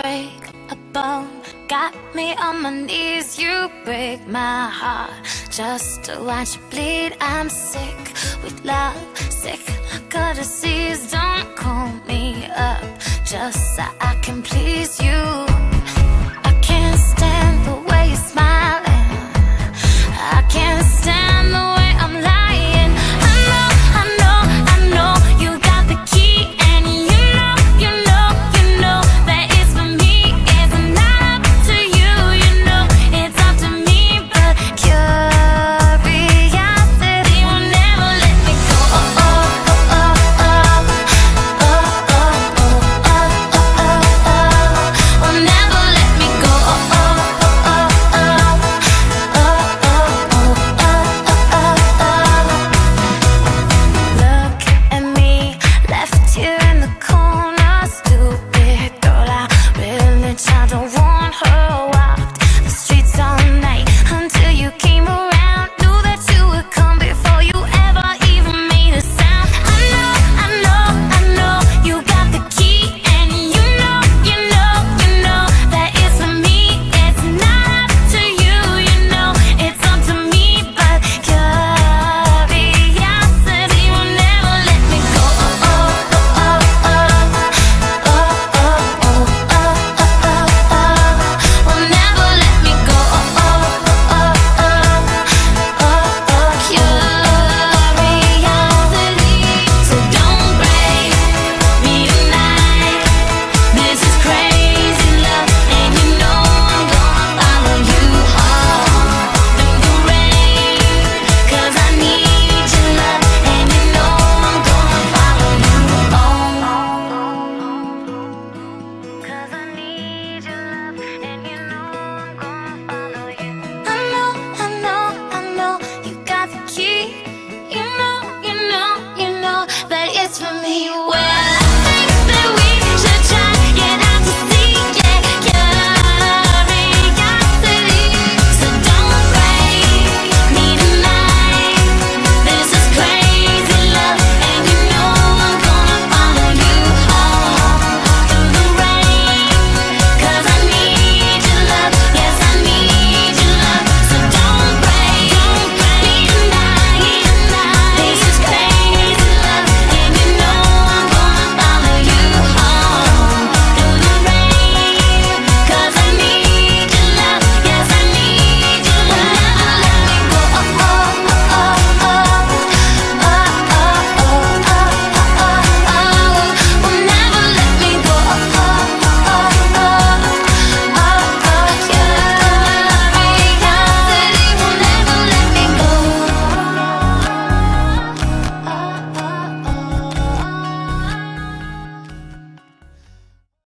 break a bone, got me on my knees. You break my heart just to watch you bleed. I'm sick with love, sick like a disease. Don't call me up just so I can please you.